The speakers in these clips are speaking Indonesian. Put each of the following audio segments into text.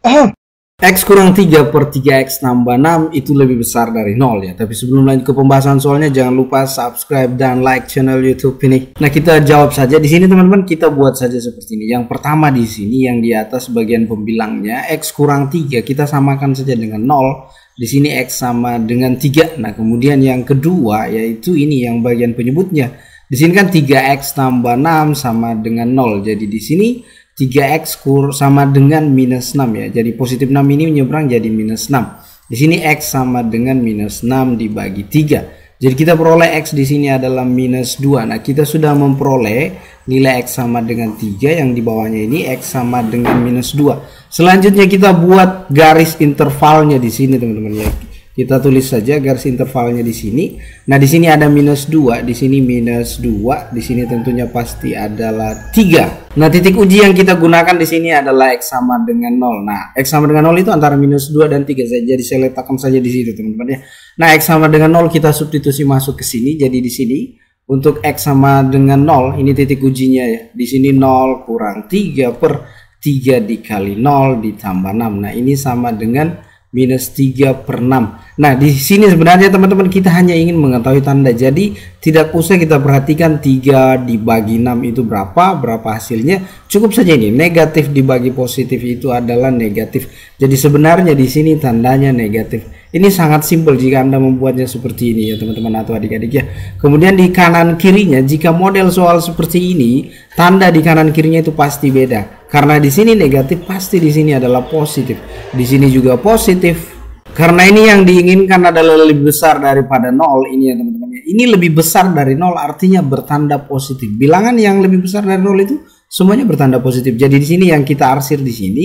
X kurang 3 per 3X tambah 6 itu lebih besar dari 0 ya. Tapi sebelum lanjut ke pembahasan soalnya, jangan lupa subscribe dan like channel YouTube ini. Nah, kita jawab saja di sini teman-teman, kita buat saja seperti ini. Yang pertama di sini yang di atas bagian pembilangnya X kurang 3 kita samakan saja dengan 0. Di sini X sama dengan 3. Nah, kemudian yang kedua yaitu ini yang bagian penyebutnya. Di sini kan 3X tambah 6 sama dengan 0. Jadi di sini 3X sama dengan minus 6 ya. Jadi positif 6 ini menyeberang jadi minus 6. Di sini X sama dengan minus 6 dibagi 3. Jadi kita peroleh X di sini adalah minus 2. Nah, kita sudah memperoleh nilai X sama dengan 3. Yang di bawahnya ini X sama dengan minus 2. Selanjutnya kita buat garis intervalnya di sini teman-teman ya. Kita tulis saja garis intervalnya di sini. Nah, di sini ada minus 2, di sini minus 2, di sini tentunya pasti adalah 3. Nah, titik uji yang kita gunakan di sini adalah X sama dengan 0. Nah, X sama dengan 0 itu antara minus 2 dan 3. Jadi saya letakkan saja di situ teman-teman ya. Nah, X sama dengan 0 kita substitusi masuk ke sini. Jadi di sini untuk X sama dengan 0, ini titik ujinya ya. Di sini 0 kurang 3 per 3 dikali 0 ditambah 6. Nah, ini sama dengan minus 3 per 6. Nah, di sini sebenarnya teman-teman kita hanya ingin mengetahui tanda. Jadi tidak usah kita perhatikan 3 dibagi 6 itu berapa hasilnya. Cukup saja ini negatif dibagi positif itu adalah negatif. Jadi sebenarnya di sini tandanya negatif. Ini sangat simpel jika Anda membuatnya seperti ini ya teman-teman atau adik-adik ya. Kemudian di kanan kirinya jika model soal seperti ini, tanda di kanan kirinya itu pasti beda. Karena di sini negatif, pasti di sini adalah positif. Di sini juga positif. Karena ini yang diinginkan adalah lebih besar daripada 0 ini ya teman-teman. Ini lebih besar dari 0 artinya bertanda positif. Bilangan yang lebih besar dari 0 itu semuanya bertanda positif. Jadi di sini yang kita arsir di sini,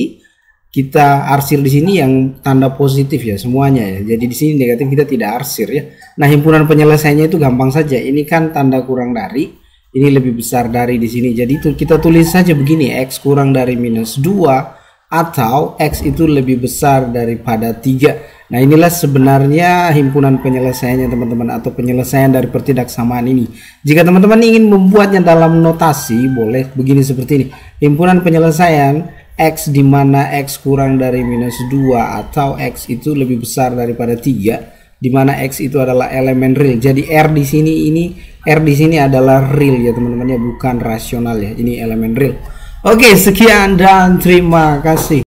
yang tanda positif ya semuanya ya. Jadi di sini negatif kita tidak arsir ya. Nah, himpunan penyelesaiannya itu gampang saja. Ini kan tanda kurang dari, ini lebih besar dari di sini. Jadi itu kita tulis saja begini, X kurang dari minus 2 atau X itu lebih besar daripada 3. Nah, inilah sebenarnya himpunan penyelesaiannya teman-teman, atau penyelesaian dari pertidaksamaan ini. Jika teman-teman ingin membuatnya dalam notasi, boleh begini seperti ini. Himpunan penyelesaian X di mana X kurang dari minus 2 atau X itu lebih besar daripada 3, di mana X itu adalah elemen real. Jadi R di sini adalah real ya teman-teman ya, bukan rasional ya. Ini elemen real. Oke, sekian dan terima kasih.